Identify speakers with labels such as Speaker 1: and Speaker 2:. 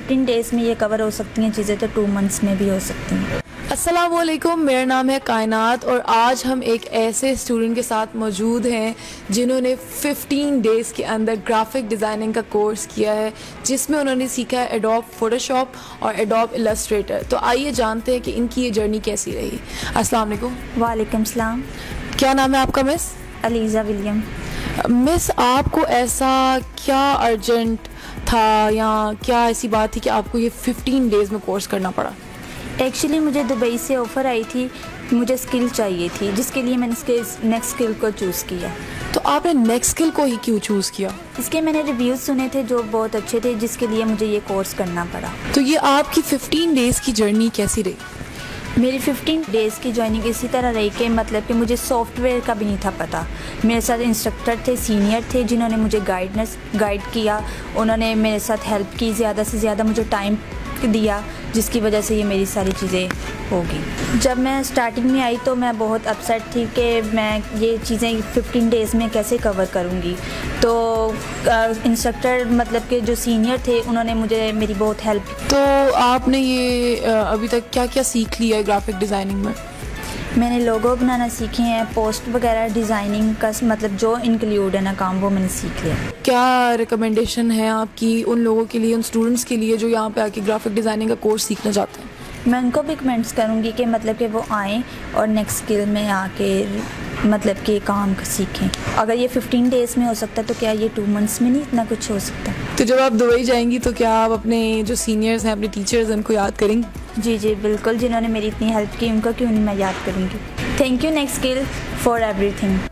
Speaker 1: 15 days में ये cover हो सकती हैं चीज़ें, तो 2 मंथ्स में भी हो सकती हैं।
Speaker 2: अस्सलाम वालेकुम, मेरा नाम है कायनात और आज हम एक ऐसे स्टूडेंट के साथ मौजूद हैं जिन्होंने 15 डेज़ के अंदर ग्राफिक डिज़ाइनिंग का कोर्स किया है, जिसमें उन्होंने सीखा है एडोब फोटोशॉप और एडोब इलस्ट्रेटर। तो आइए जानते हैं कि इनकी ये जर्नी कैसी रही। अस्सलाम वालेकुम।
Speaker 1: वालेकुम सलाम।
Speaker 2: क्या नाम है आपका मिस?
Speaker 1: अलीज़ा विलियम।
Speaker 2: मिस, आपको ऐसा क्या अर्जेंट था या क्या ऐसी बात थी कि आपको ये 15 डेज़ में कोर्स करना पड़ा?
Speaker 1: एक्चुअली मुझे दुबई से ऑफ़र आई थी, मुझे स्किल चाहिए थी, जिसके लिए मैंने नेक्स्ट स्किल को चूज़ किया।
Speaker 2: तो आपने नेक्स्ट स्किल को ही क्यों चूज़ किया?
Speaker 1: इसके मैंने रिव्यूज़ सुने थे जो बहुत अच्छे थे, जिसके लिए मुझे ये कोर्स करना पड़ा।
Speaker 2: तो ये आपकी 15 डेज़ की जर्नी कैसी रही?
Speaker 1: मेरी 15 डेज़ की जॉइनिंग इसी तरह रही कि मतलब कि मुझे सॉफ्टवेयर का भी नहीं था पता। मेरे साथ इंस्ट्रक्टर थे, सीनियर थे, जिन्होंने मुझे गाइड किया, उन्होंने मेरे साथ हेल्प की, ज़्यादा से ज़्यादा मुझे टाइम दिया, जिसकी वजह से ये मेरी सारी चीज़ें होगी। जब मैं स्टार्टिंग में आई तो मैं बहुत अपसेट थी कि मैं ये चीज़ें 15 डेज़ में कैसे कवर करूँगी। तो इंस्ट्रक्टर मतलब कि जो सीनियर थे उन्होंने मुझे मेरी बहुत हेल्प।
Speaker 2: तो आपने ये अभी तक क्या क्या सीख लिया है ग्राफिक डिज़ाइनिंग में?
Speaker 1: मैंने लोगो बनाना सीखे हैं, पोस्ट वगैरह डिज़ाइनिंग का मतलब जो इंक्लूड है ना काम, वो मैंने सीख लिया।
Speaker 2: क्या रिकमेंडेशन है आपकी उन लोगों के लिए, उन स्टूडेंट्स के लिए जो यहाँ पे आके ग्राफिक डिज़ाइनिंग का कोर्स सीखना चाहते हैं?
Speaker 1: मैं उनको भी कमेंट्स करूँगी कि मतलब कि वो आएँ और नेक्स्ट स्किल में आके मतलब कि काम सीखें। अगर ये 15 डेज़ में हो सकता है तो क्या ये 2 मंथ्स में नहीं इतना कुछ हो सकता?
Speaker 2: तो जब आप दुबई जाएंगी तो क्या आप अपने जो सीनियर्स हैं, अपने टीचर्स हैं, उनको याद करेंगी?
Speaker 1: जी जी बिल्कुल, जिन्होंने मेरी इतनी हेल्प की उनको क्यों नहीं मैं याद करूँगी। Thank you next skill for everything.